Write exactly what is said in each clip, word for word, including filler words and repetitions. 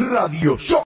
Radio Show.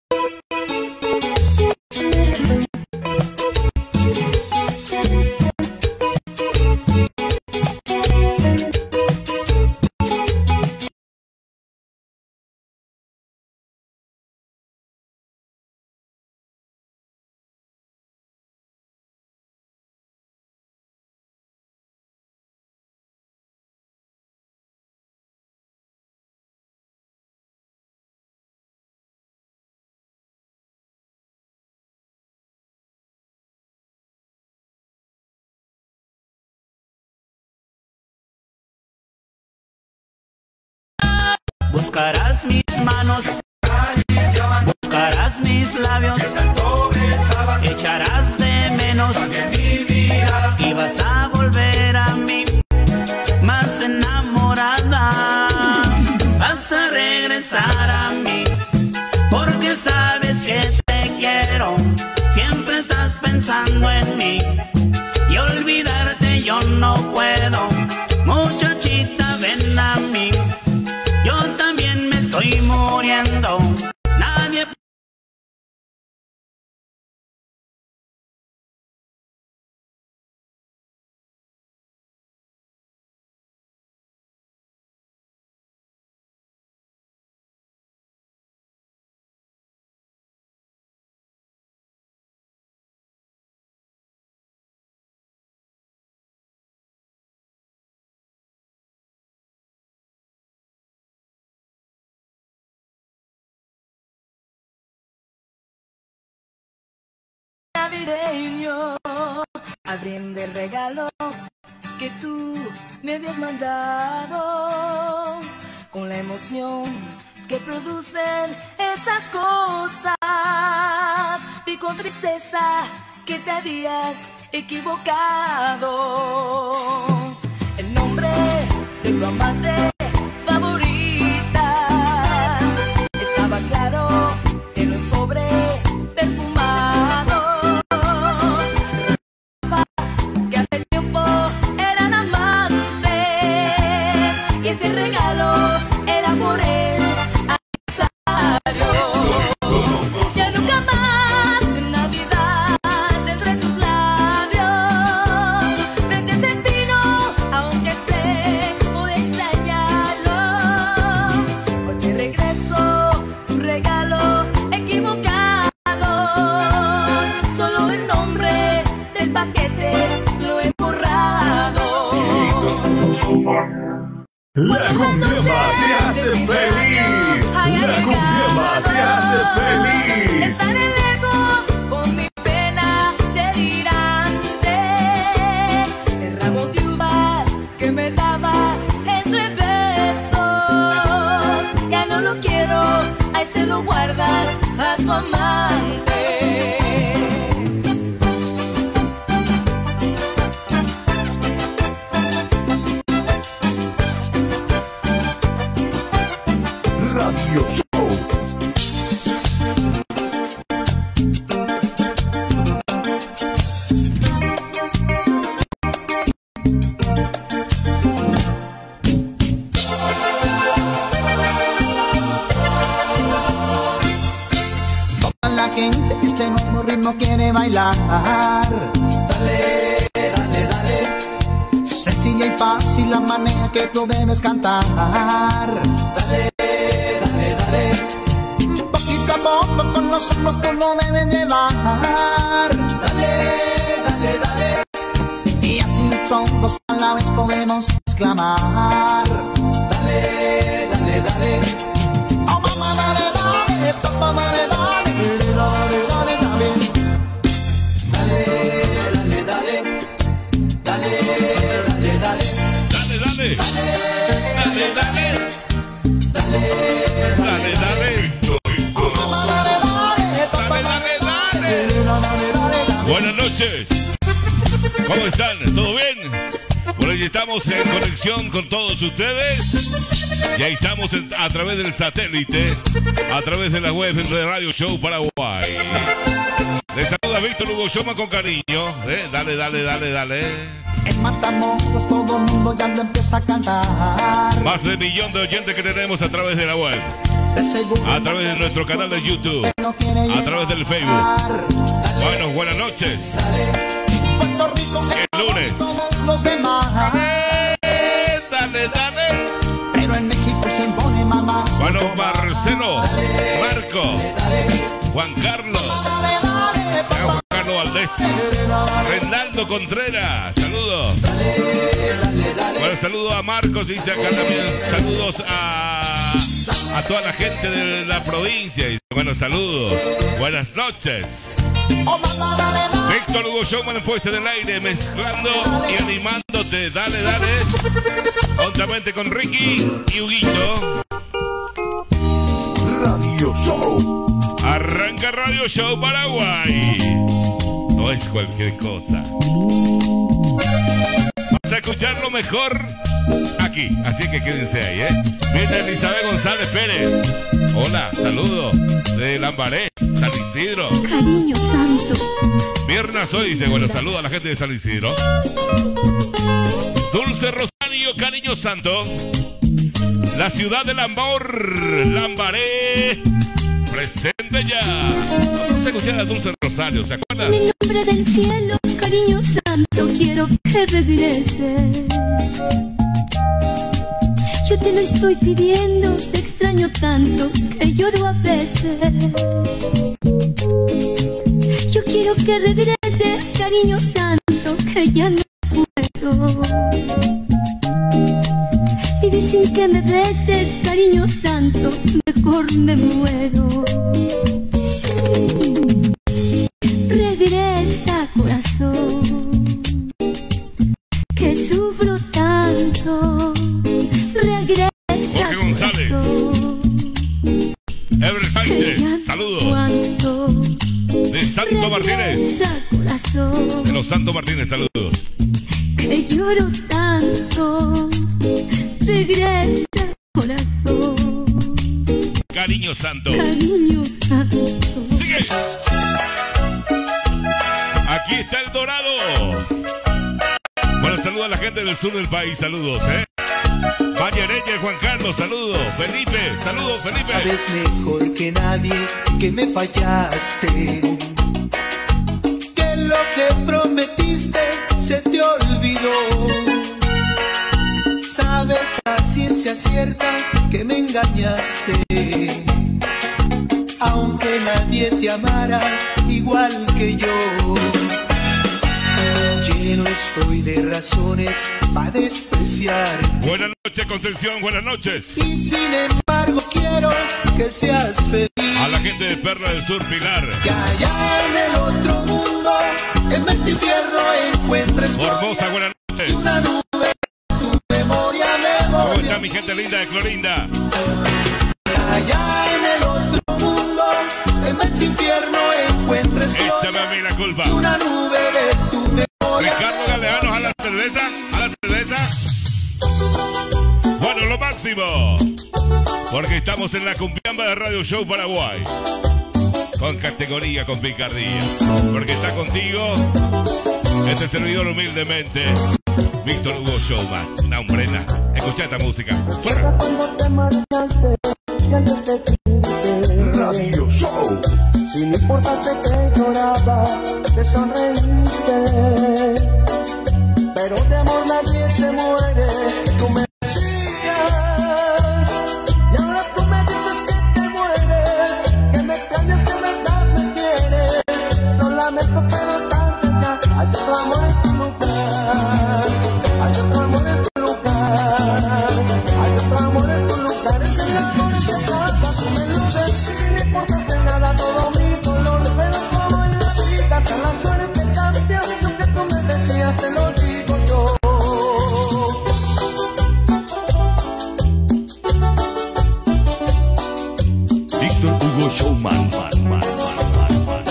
Buscarás mis manos, buscarás mis labios, echarás de menos y vas a volver a mí más enamorada. Vas a regresar a mí porque sabes que te quiero. Siempre estás pensando en mí y olvidarte yo no puedo. Muchachita, ven a mí. Yo también me estoy muriendo. Nadie. Navideño, abriendo el regalo que tú me habías mandado, con la emoción que producen esas cosas, y con tristeza que te habías equivocado. El nombre de tu amante favorita estaba claro en un sobre perfumado. Que hace tiempo eran amantes y ese regalo era por el aniversario. Ya nunca más en Navidad tendré tus labios. Frente a ese pino, aunque sé, voy a extrañarlo. Porque regreso tu regalo equivocado. Solo el nombre del paquete lo he borrado. La cumbia te hace feliz. La cumbia te hace feliz. Estaré lejos con mi pena delirante. El ramo de uvas que me dabas entre besos, ya no lo quiero, ahí se lo guardas a tu amante. Radio Show. Toda la gente este nuevo ritmo quiere bailar. Dale, dale, dale. Sencilla y fácil la manera que tú debes cantar. Dale, dale, dale. Poquito a poco con nosotros tú lo debes llevar. Dale, dale, dale. Y así todos a la vez podemos exclamar. Dale, dale, dale. Oh, mamá, dale, dale. Mamá, dale, dale. Dale, dale, dale. Dale, dale, dale. Dale, dale, dale. Dale, dale. Dale, dale. Dale, Dale, dale. Dale, dale, dale. Buenas noches. ¿Cómo están? ¿Todo bien? Por ahí estamos en conexión con todos ustedes. Y ahí estamos en, a través del satélite, a través de la web de Radio Show Paraguay. Les saluda Víctor Hugo Shoma con cariño. ¿eh? Dale, dale, dale, dale. En Matamoros todo el mundo ya lo empieza a cantar. Más de un millón de oyentes que tenemos a través de la web, a través de nuestro canal de YouTube, a través del Facebook. Bueno, buenas noches. El lunes. Dale, dale, dale. Pero en México se impone mamá. Bueno, Marcelo, Marco, Juan Carlos, Juan Carlos Valdés, Renaldo Contreras, saludos. Bueno, saludos a Marcos, dice acá también, saludos a, a toda la gente de la provincia. Y bueno, saludos, buenas noches. Víctor Hugo Showman en puesta del aire, mezclando y animándote. Dale, dale. Juntamente con Ricky y Huguito. Radio Show. Arranca Radio Show Paraguay. No es cualquier cosa. Vas a escuchar lo mejor aquí. Así que quédense ahí, ¿eh? Viene Elizabeth González Pérez. Hola, saludos de Lambaré, San Isidro. Cariño santo. Viernes hoy dice, bueno, saludos a la gente de San Isidro. Dulce Rosario, Cariño Santo. La ciudad del amor, Lambaré, presente ya. Vamos a escuchar a Dulce Rosario, ¿se acuerdan? En el nombre del cielo, cariño santo, quiero que regreses. Yo te lo estoy pidiendo, te extraño tanto que lloro a veces. Yo quiero que regreses, cariño santo, que ya no puedo vivir sin que me beses, cariño santo, mejor me muero. Regresa, corazón, que sufro tanto. Regresa, Jorge González. corazón, Ever Sánchez, saludos. De Santo Martínez. Regresa, corazón, De los Santo Martínez, saludos. que lloro tanto. Regresa, corazón, Cariño Santo. cariño santo. Sigue. Aquí está El Dorado. Bueno, saludos a la gente del sur del país, saludos, ¿eh? Vallereña, Juan Carlos, saludos. Felipe, saludos, Felipe. Sabes mejor que nadie que me fallaste, que lo que prometiste se te olvidó. Sabes a ciencia cierta que me engañaste, aunque nadie te amara igual que yo. Lleno estoy de razones para despreciar. Buenas noches, Concepción, buenas noches. Y sin embargo quiero que seas feliz. A la gente de Perla del Sur, Pilar. Que allá en el otro mundo, en vez de infierno, encuentres Formosa, buenas noches. una nube, tu memoria, ¿Cómo memoria. está mi gente linda de Clorinda? Allá en el otro mundo, en vez de infierno, encuentres Échame a mí la culpa. una nube de tu memoria. Ricardo Galeano, a la cerveza, a la cerveza. Bueno, lo máximo. Porque estamos en la cumbiamba de Radio Show Paraguay. Con categoría, con picardía. Porque está contigo este servidor humildemente, Víctor Hugo Showman. Una hombrena. Escucha esta música. Fuera. Radio Show. Sin importarte que lloraba, te sonreíste. Pero de amor nadie se muere, tú me decías. Y ahora tú me dices que te mueres, que me extrañas, que en verdad me quieres. Lo lamento, pero tan cerca, hay otro amor en tu lugar. Hay otro amor en tu lugar. Hay otro amor en tu lugar. Es el amor que pasa, tú me lo decís. No importa nada, todo mi dolor, pero como en la vida, hasta la suerte cambia. Lo que tú me decías, te lo digo yo. Víctor Hugo Showman. Man, man, man, man, man.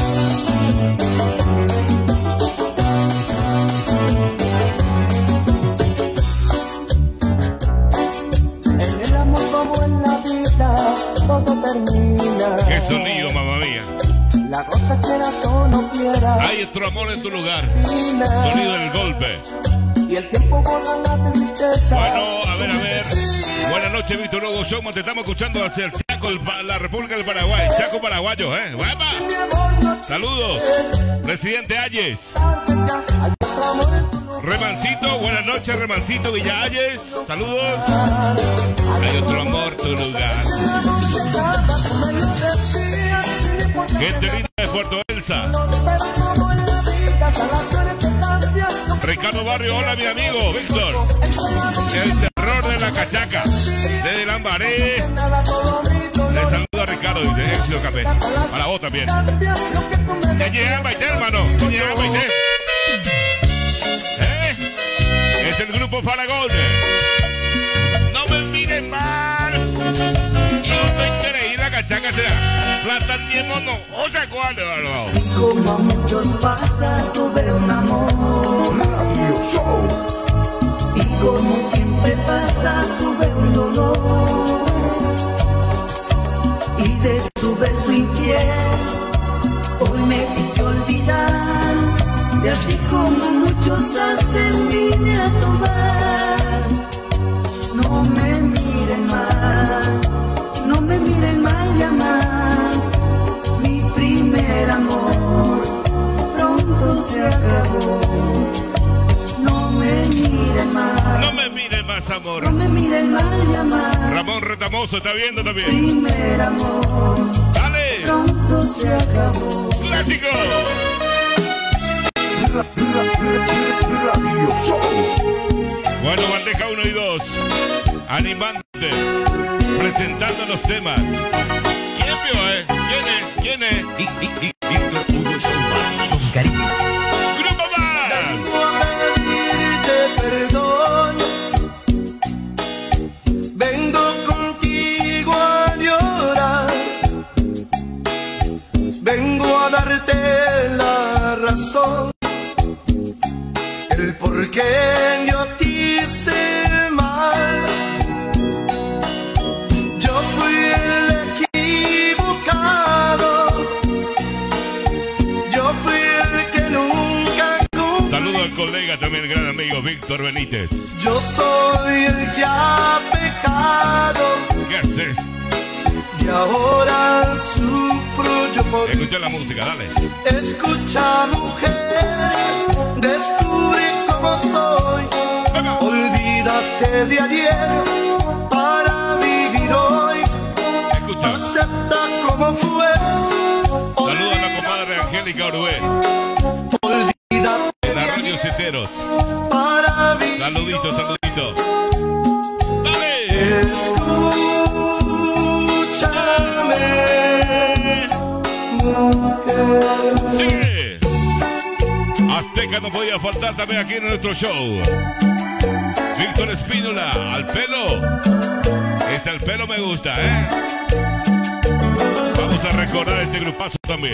En el amor como en la vida, todo termina. Qué sonido, mamá mía. La cosa quieras o no quieras, Hay otro amor en tu lugar. termina. Sonido del golpe. Y el tiempo borra la tristeza. Bueno, a ver, a ver. noches, Víctor Hugo Showman. Te estamos escuchando hacia el Chaco, el, la República del Paraguay. Chaco paraguayo, ¿eh? ¡Guapa! Saludos. Presidente Ayes. Remancito, buenas noches, Remancito Villa Ayes. Saludos. Hay otro amor, tu lugar. Gente linda de Puerto Elsa. Ricardo Barrio, hola mi amigo, Víctor. El terror de la cachaca. Desde Lambaré. Le saludo a Ricardo de Éxito Café. Para vos también. Ya llega Baité, hermano. Ya llega Baité. ¿Eh? Es el grupo Faragón. No me miren mal. Yo te creí la cachaca será. Plata ni mono. O sea, ¿cuál? Como a muchos pasa, tuve un amor. Y como siempre pasa, tuve un dolor. Y de su beso infiel, hoy me quise olvidar. Y así como muchos hacen, vine a tomar. No me miren mal, no me miren mal ya más. Mi primer amor pronto se acabó. No me miren mal, no me miren más, amor. No me miren mal ya más. Ramón Retamoso está viendo también. Primer amor, dale. Pronto se acabó. Clásico. Bueno, bandeja uno y dos. Animándote. Presentando los temas. ¿Quién vio, eh? ¿Quién es? ¿Quién es? Víctor Hugo Showman. Con cariño. Grupo Más. Vengo a pedirte perdón. Vengo contigo a llorar. Vengo a darte la razón. El por qué yo te hice mal. Yo fui el equivocado. Yo fui el que nunca cumplí. Saludo al colega también, gran amigo Víctor Benítez. Yo soy el que ha pecado. ¿Qué haces? Y ahora sufro yo por. Escucha la música, dale. Escucha, mujer, descubre cómo soy. Olvídate de ayer para vivir hoy. Escucha. Acepta como fue. Saluda a la comadre Angélica Orué. Olvídate en la radio Ceteros. Para vivir. Saludito, saludito. Dale. Escúchame, mujer. Sigue. Azteca no podía faltar también aquí en nuestro show. Víctor Espínola, al pelo. Este al pelo me gusta, ¿eh? Vamos a recordar este grupazo también.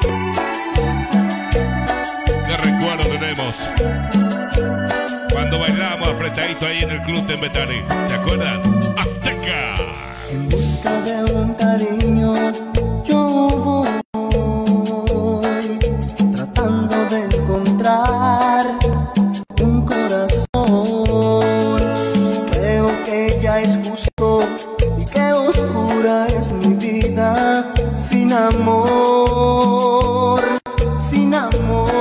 ¿Qué recuerdo tenemos? Cuando bailábamos apretadito ahí en el club de Betani. ¿Se acuerdan? Azteca. En busca de un cariño yo voy, tratando de encontrar un corazón. Creo que ya es justo y que oscura es mi vida sin amor, sin amor.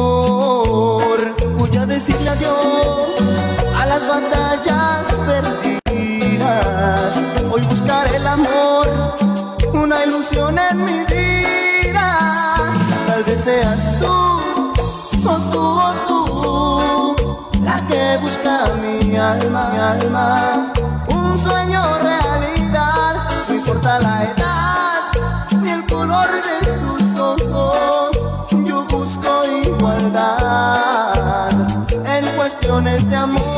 Voy a decirle adiós a las batallas perdidas. Hoy buscaré el amor, una ilusión en mi vida. Tal vez seas tú, o tú, o tú, la que busca mi alma, mi alma. Un sueño realidad, no importa la edad ni el color de sus ojos. Yo busco igualdad en cuestiones de amor.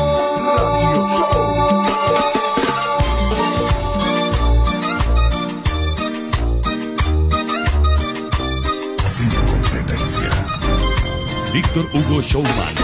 Víctor Hugo Showman.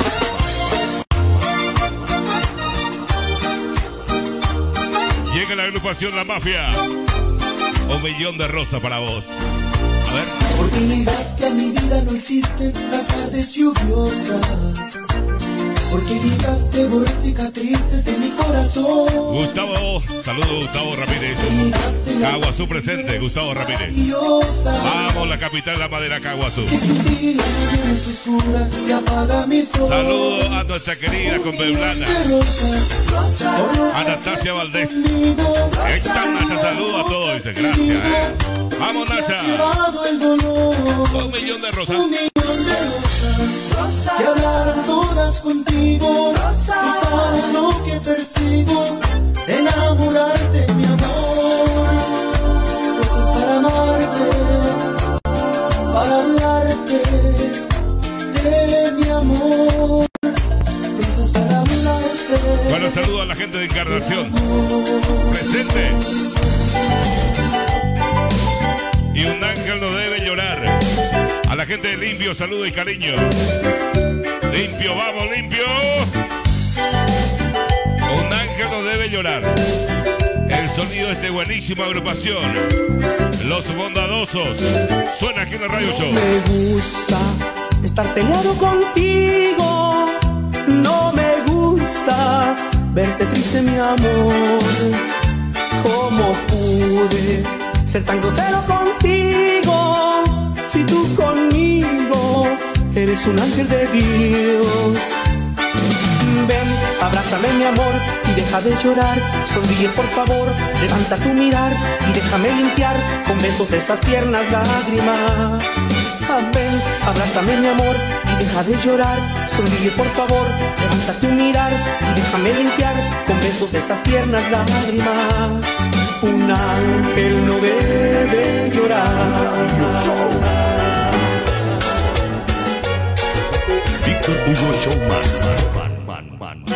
Llega la agrupación La Mafia. Un millón de rosas para vos. A ver. Porque digas que en mi vida no existen las tardes lluviosas. porque evitaste borrar cicatrices de mi corazón. Gustavo, saludos Gustavo Ramírez. Caguazú presente, Gustavo Ramírez. Vamos, la capital de la madera, Caguazú. Saludos a nuestra querida Conveulana Anastasia Valdés. Esta Nacha, saludos a todos, dice, gracias, ¿eh? Vamos, Nacha. Un millón de rosas. Un millón de rosas que hablaran todas contigo. Tú sabes lo que persigo, enamorarte, mi amor. Rosas para amarte, para hablarte de mi amor. Rosas para hablarte. Bueno, saludos a la gente de Encarnación. Presente. Y un ángel no debe llorar. A la gente de Limpio, saludo y cariño. Limpio, vamos, Limpio. Un ángel no debe llorar. El sonido de esta buenísima agrupación, Los Bondadosos. Suena aquí en el Radio Show. Me gusta estar peleado contigo. No me gusta verte triste, mi amor. ¿Cómo pude ser tan grosero contigo? Si tú conmigo eres un ángel de Dios. Ven, abrázame, mi amor, y deja de llorar. Sonríe, por favor, levanta tu mirar y déjame limpiar con besos esas tiernas lágrimas. Ven, abrázame, mi amor, y deja de llorar. Sonríe, por favor, levanta tu mirar y déjame limpiar con besos esas tiernas lágrimas. Un ángel no debe llorar. Víctor Hugo Showman. Man, man, man, man.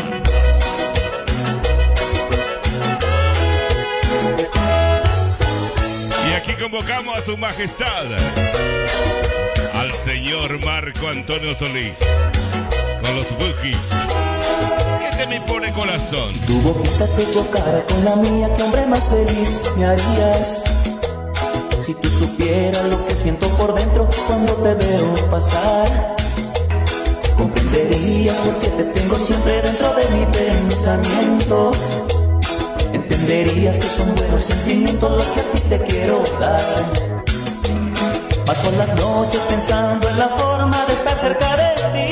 Y aquí convocamos a su majestad, al señor Marco Antonio Solís, con los Bookies. Este es mi pobre corazón. Tu boquita se chocara con la mía, qué hombre más feliz me harías. Si tú supieras lo que siento por dentro cuando te veo pasar, comprenderías por qué te tengo siempre dentro de mi pensamiento. Entenderías que son buenos sentimientos los que a ti te quiero dar. Paso las noches pensando en la forma de estar cerca de ti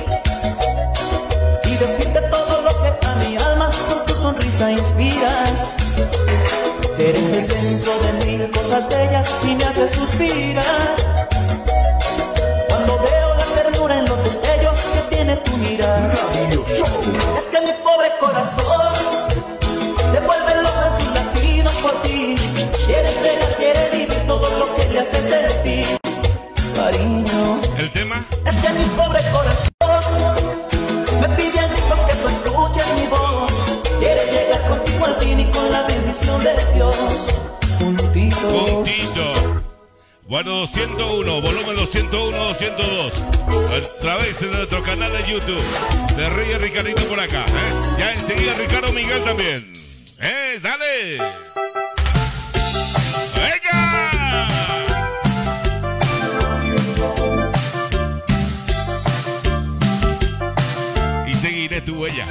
y decirte todo lo que a mi alma con tu sonrisa inspiras. Eres el centro de mil cosas bellas y me haces suspirar cuando veo la ternura en los destellos que tiene tu mirar. Es que mi pobre corazón se vuelve loco en sus latidos por ti. Quiere entregar, quiere vivir todo lo que le hace sentir cariño. ¿El tema? Es que mi pobre corazón me pide a gritos que tú escuches mi voz. Quiere llegar contigo al fin y con la bendición de Dios. Juntito. Juntito. Bueno, doscientos uno, volumen doscientos uno, doscientos dos. A través de nuestro canal de YouTube. Se ríe Ricardito por acá, ¿eh? Ya enseguida Ricardo Miguel también. ¡Eh, dale! ¡Venga! Y seguiré tu huella.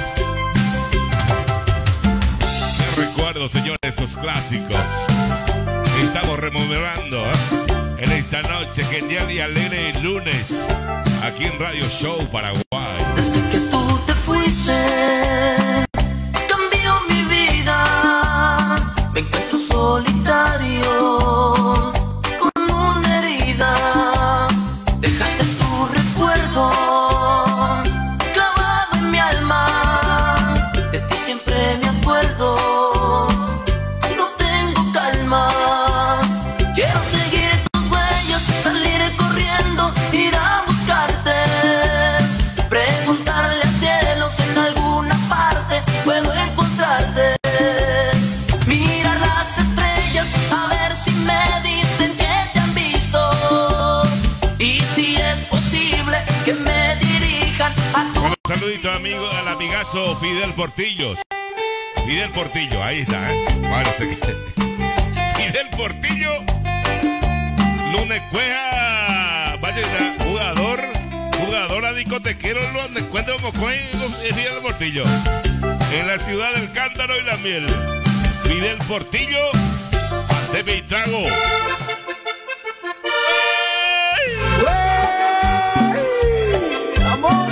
Qué recuerdo, señores, estos clásicos. Estamos rememorando, ¿eh? En esta noche genial y alegre lunes, aquí en Radio Show Paraguay. Desde que tú te fuiste, cambió mi vida. Me encuentro solitario, con una herida. Dejaste tu recuerdo clavado en mi alma. De ti siempre me acuerdo. No tengo calma. Quiero seguir tus huellas, salir corriendo, ir a buscarte, preguntarle al cielo si en alguna parte puedo encontrarte, mirar las estrellas a ver si me dicen que te han visto y si es posible que me dirijan a tu... Un saludito amigo, al amigazo Fidel Portillos. Fidel Portillo, ahí está, ¿eh? Bueno, se... Fidel Portillo, Lunes Cueja, vaya jugador, jugadora discotequero lo encuentro como en el Portillo. En la ciudad del cántaro y la miel. Fidel Portillo, Anteme y Trago. Amor,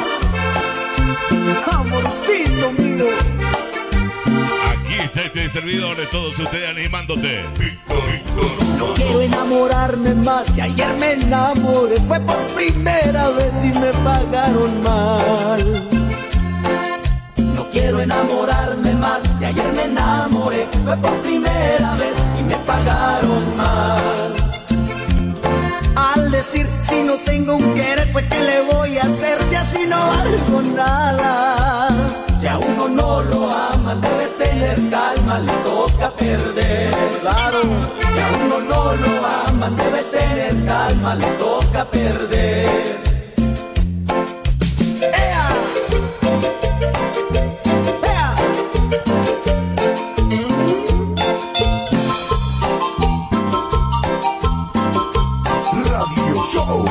amorcito mío. Aquí está este servidor de todos ustedes animándote. No quiero enamorarme más, si ayer me enamoré fue por primera vez y me pagaron mal. No quiero enamorarme más, si ayer me enamoré fue por primera vez y me pagaron mal. Al decir si no tengo un querer, pues ¿qué le voy a hacer si así no valgo nada? Si a uno no lo aman debe tener calma, le toca perder. Claro, si a uno no lo aman debe tener calma, le toca perder. ¡Ea! ¡Ea! Radio Show.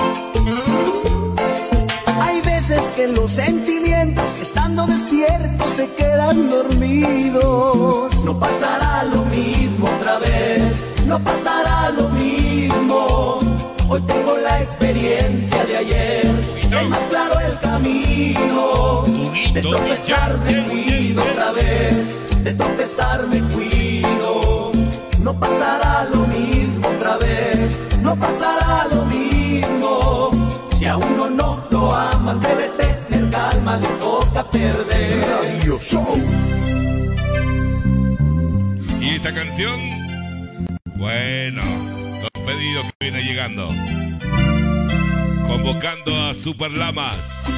Hay veces que los sentimientos, estando despiertos, se quedan dormidos. No pasará lo mismo otra vez, no pasará lo mismo. Hoy tengo la experiencia de ayer, es más claro el camino. De tropezar me cuido otra vez, de tropezar me cuido. No pasará lo mismo otra vez, no pasará lo mismo. Si a uno no lo aman debe tener calma, le toca perder. Radio Show. Y esta canción, bueno, los pedidos que viene llegando. Convocando a Super Lamas.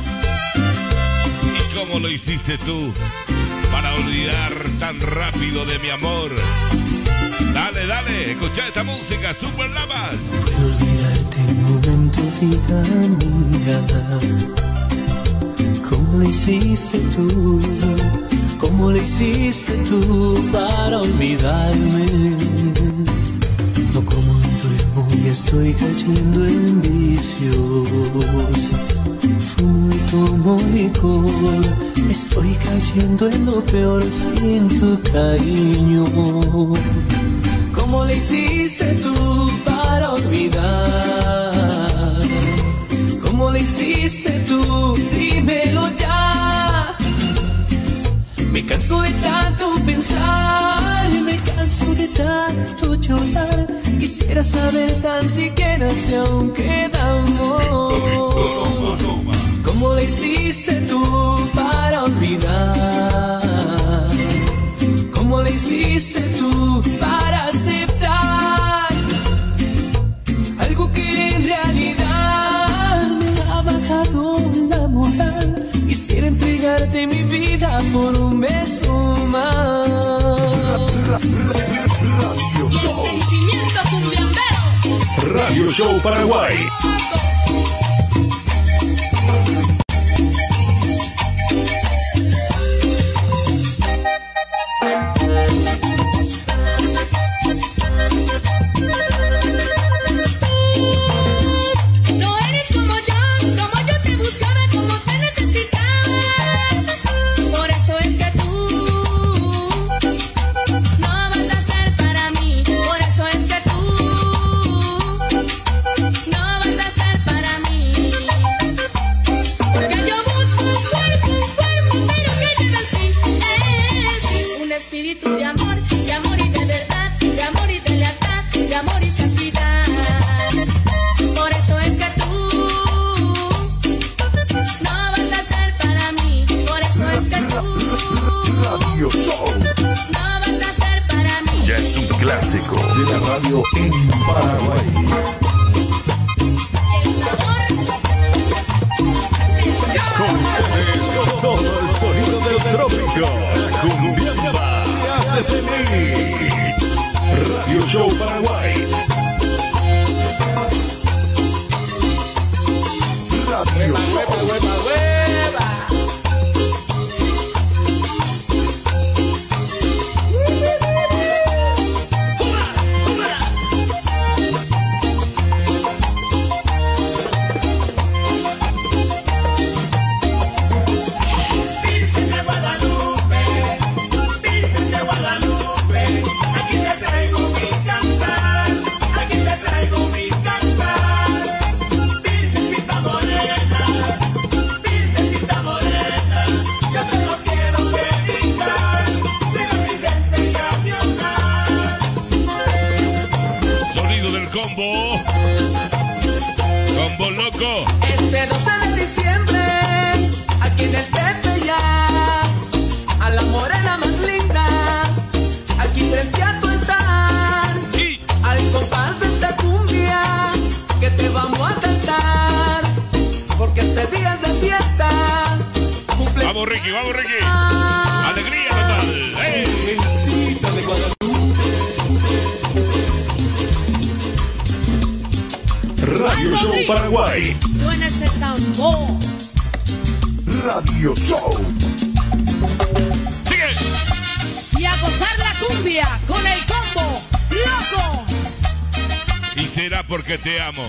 ¿Y cómo lo hiciste tú para olvidar tan rápido de mi amor? Dale, dale, escucha esta música, Super Lamas. Puedo olvidarte en un momento, vida mía. ¿Cómo lo hiciste tú? ¿Cómo lo hiciste tú para olvidarme? No como duermo y estoy cayendo en vicios. Fumo y tomo licor, estoy cayendo en lo peor sin tu cariño. ¿Cómo le hiciste tú para olvidar? ¿Cómo le hiciste tú? Dímelo ya. Me canso de tanto pensar, me canso de tanto llorar. Quisiera saber tan siquiera si aún queda amor. ¿Cómo le hiciste tú para olvidar? ¿Cómo le hiciste tú para aceptar algo que en realidad me ha bajado la moral? Quisiera entregarte mi vida por un beso más. Radio Show. Sentimiento cumbiambero. Radio Show Paraguay. No eres como yo, como yo te buscaba, como te necesitaba. Por eso es que tú no vas a ser para mí. Por eso es que tú no vas a ser para mí. Porque yo busco un cuerpo, un cuerpo, pero que lleve en sí, en sí un espíritu de amor, de amor y de verdad, de amor y de lealtad, de amor y santidad. Por eso es que tú no vas a ser para mí. Por eso es que tú Radio Show. no vas a ser para mí. Ya es un clásico de la radio en Paraguay. Con ustedes, todo el sonido del trópico. La cumbiamba te hace feliz. Radio Show Paraguay. Radio Show. Ricky, vamos Ricky. Alegría total. ¡Hey! Radio Show Paraguay. Suena ese tambor. Radio Show. Sigue. Y a gozar la cumbia con el combo loco. Y será porque te amo.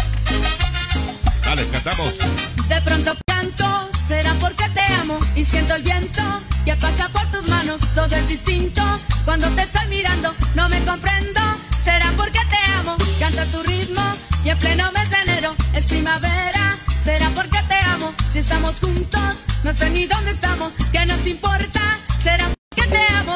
Dale, cantamos. De pronto canto, será porque te amo. Y siento el viento que pasa por tus manos. Todo es distinto cuando te estoy mirando. No me comprendo, será porque te amo. Canto tu ritmo y en pleno mes de enero es primavera. Será porque te amo. Si estamos juntos, no sé ni dónde estamos. ¿Qué nos importa? Será porque te amo.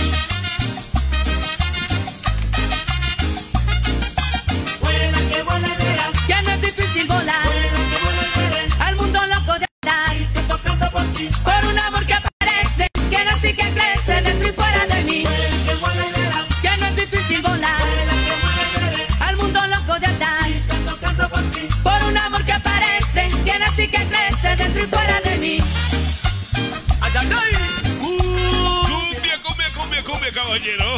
Vuela que vuela y verás. Ya no es difícil volar. Vuela que vuela y verás. Al mundo loco de andar. Estoy tocando por ti. Por un amor que aparece, que nace y que crece dentro y fuera de mí. Vuela que vuela y verás. Ya no es difícil volar. Vuela que vuela y verás. Al mundo loco de andar. Estoy tocando por ti. Por un amor que aparece, que nace y que crece dentro y fuera de mí. Ay, ay, ay. Cumbia, cumbia, cumbia, cumbia, caballero.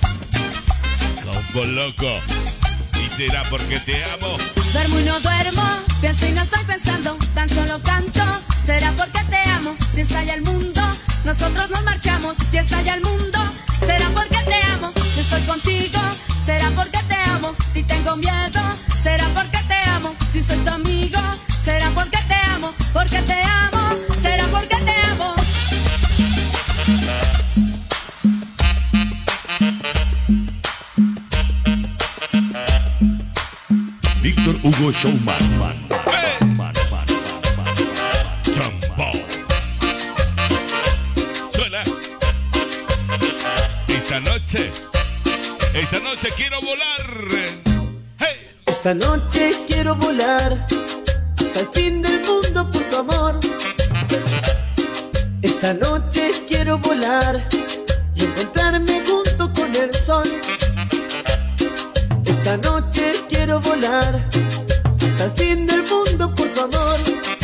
Combo loco. Y será porque te amo. Duermo y no duermo, pienso y no estoy pensando, tan solo canto. Será porque te amo, si estalla el mundo, nosotros nos marchamos. Si estalla el mundo, será porque te amo. Si estoy contigo, será porque te amo. Si tengo miedo, será porque te amo. Si soy tu amigo, será porque te amo. Porque te amo, será porque te amo. Víctor Hugo Showman. Man, man, ¡Hey! man, man, man, man, man. Trombón. Suena. Esta noche, esta noche quiero volar. ¡Hey! Esta noche quiero volar hasta el fin del mundo por tu amor. Esta noche quiero volar y encontrarme junto con el sol. Esta noche quiero volar hasta el fin del mundo por tu amor.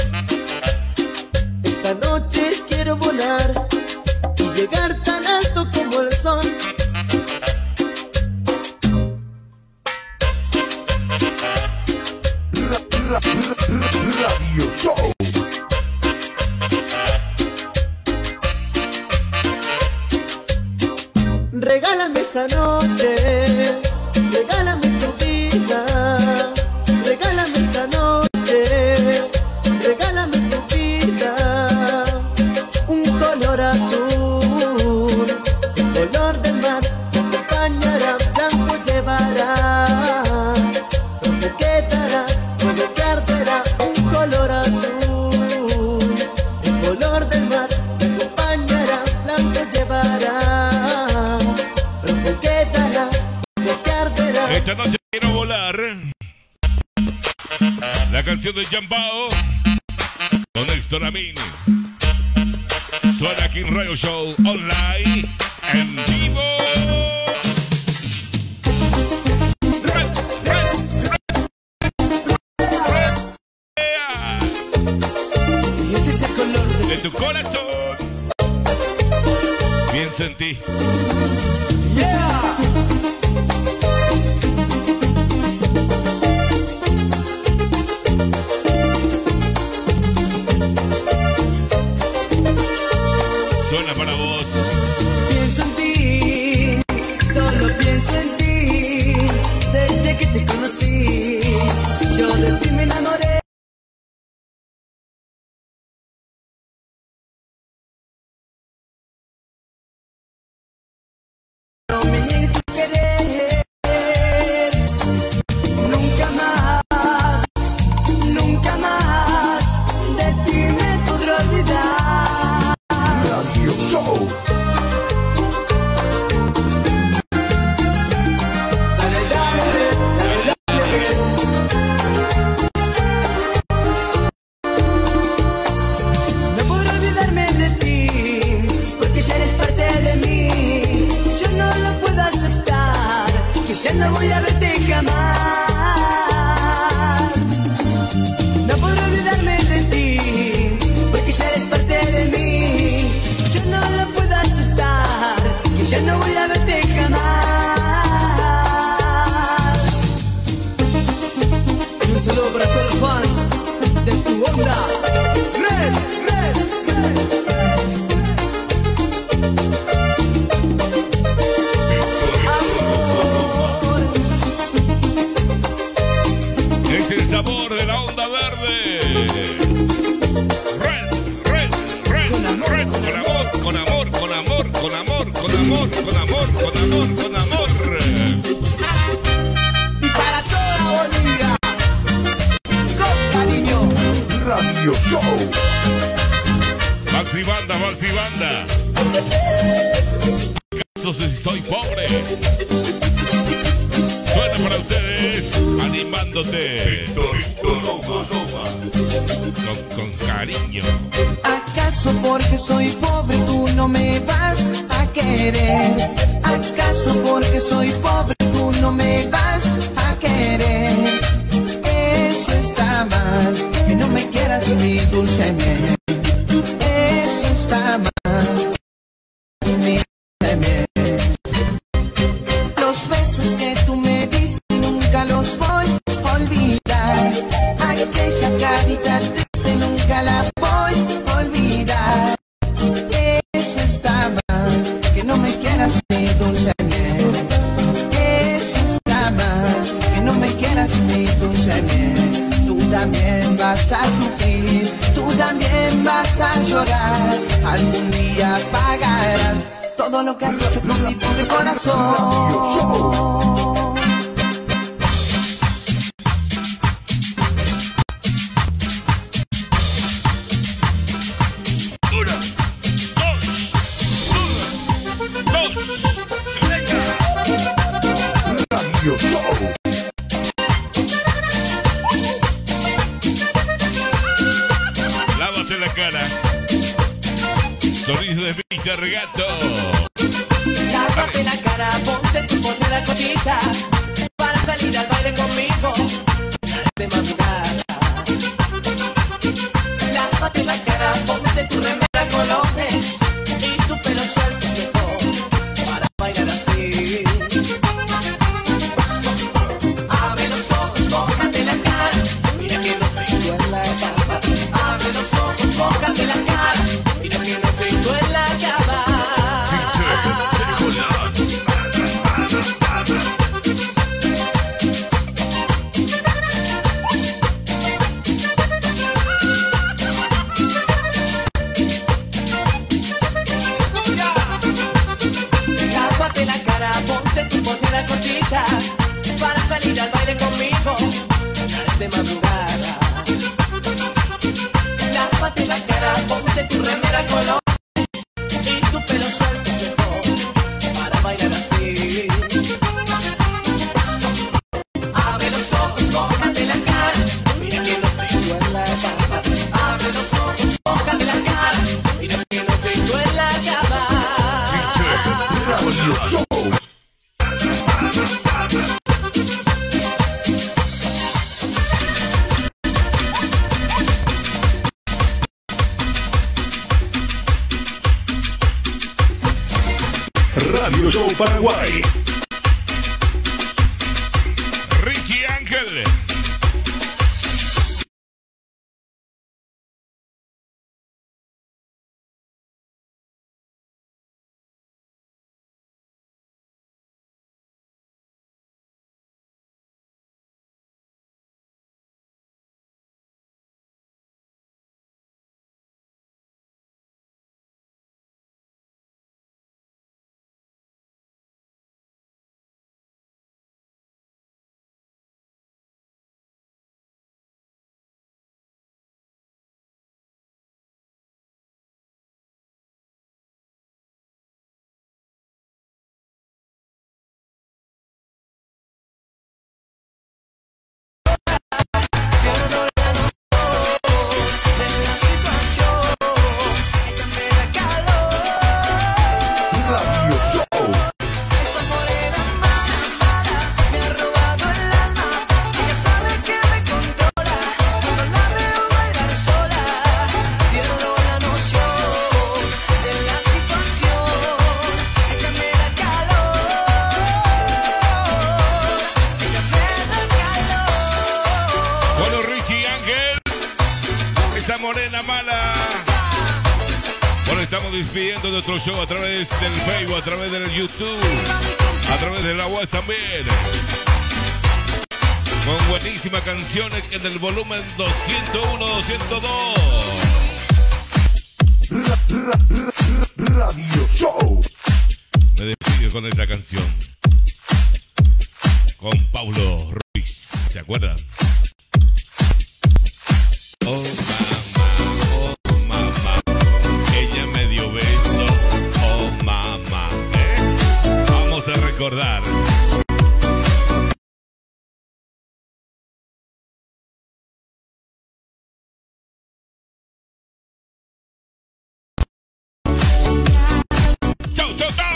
Esta noche quiero volar y llegar tan alto como el sol. Radio Show. Regálame esa noche, regálame tu vida, regálame esta noche, regálame tu vida. Un color azul, el color del mar, te acompañará, blanco llevará, no te quedará, no te arderá. Un color azul, el color del mar, te acompañará, blanco llevará. Esta noche quiero volar. La canción de Jambao con Néstor Amin. Suena aquí en Radio Show Online en vivo. De tu corazón. Pienso en ti. Suena para vos. Pienso en ti, solo pienso en ti. Desde que te conocí, yo de ti me enamoré. No me niegues tu querer. Nunca más, nunca más de ti me podré olvidar. Radio Show. Dale, dale, dale, dale. No puedo olvidarme de ti, porque ya eres parte de mí. Yo no lo puedo aceptar, que ya no voy a verte jamás. No puedo olvidarme de ti, porque ya eres parte de mí. ya no voy a verte jamás. Y un saludo para todos los fans de tu onda. Red, red, red. Es el sabor de la onda verde. Red, red, red, red, con amor, con amor, con amor, con amor, con amor, con amor, con amor, con amor. Y para toda Bolivia, con cariño, Radio Show. Maxi Banda, Maxi Banda. ¿Acaso si soy pobre? Suena para ustedes, animándote. Con, con cariño. ¿Acaso porque soy pobre tú no me vas a querer? ¿Acaso porque soy pobre tú no me vas a querer? Eso está mal, que no me quieras mi dulce miel. Eso está mal, mi dulce miel. Los besos que tú me diste nunca los voy a olvidar. Aquella carita triste nunca la voy a olvidar. Eso está mal, que no me quieras mi dulce miel. Eso está mal, que no me quieras mi dulce miel. Tú también vas a sufrir, tú también vas a llorar. Algún día pagarás todo lo que has hecho con mi pobre corazón. Radio Show. Lávate la cara. Sonido de mister Gato. lávate la cara, ponte tu ponte la cotita para salir al baile conmigo de madrugada. Lávate la cara, ponte tu remera colores y tu pelo suelto para bailar así. Abre los ojos, bójate la cara, mira que no tengo en la cama. Abre los ojos, bójate la cara, mira que no tengo en la cama. Lávate la cara, ponte tu pantera cortita para salir al baile conmigo de madrugada. Lávate la cara, ponte tu remera color y tu pelo suelto para bailar así. Abre los ojos, bójate la cara, mira que no tengo en la cama. Abre los ojos, bójate la cara, mira que no tengo en la cama. Radio Show. Radio Show Paraguay. Ricky Ángel. despidiendo de nuestro show a través del Facebook, a través del YouTube, a través de la web también. Con buenísimas canciones en el volumen doscientos uno, doscientos dos. Radio Show. Me despido con esta canción. Con Paulo Ruiz. ¿Se acuerdan? Oh mamá, oh mamá, ella me dio beso. Oh mamá, ¿eh? Vamos a recordar. Chau, chau, chau.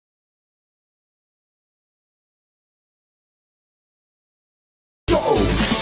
Show.